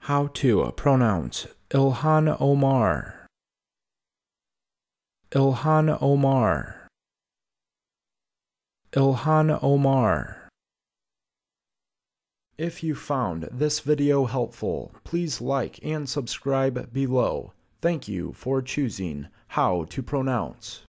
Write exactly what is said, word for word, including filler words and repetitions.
How to pronounce Ilhan Omar. Ilhan Omar. Ilhan Omar. If you found this video helpful, please like and subscribe below. Thank you for choosing How to Pronounce.